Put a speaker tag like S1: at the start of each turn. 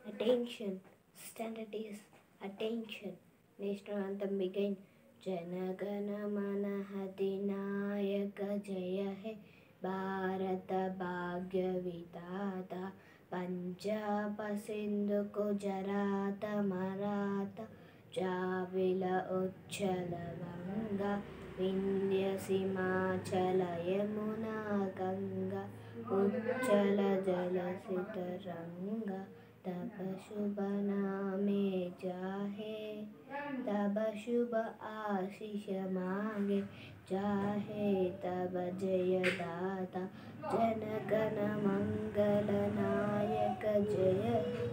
S1: Attention, standard is attention. National Anthem begin. Jana Gana Mana Adhinayaka Jaya He Bharoto Bhagyo Bidhata Punjab Sindhu Gujarat Maratha Javila Uchala Vanga Vindhya Simachala Yamuna Ganga Uchala Jala Sitaranga तब शुभ नामे जाहे तब शुभ आशीष मांगे चाहे तब जय दाता जन गण मंगल नायक जय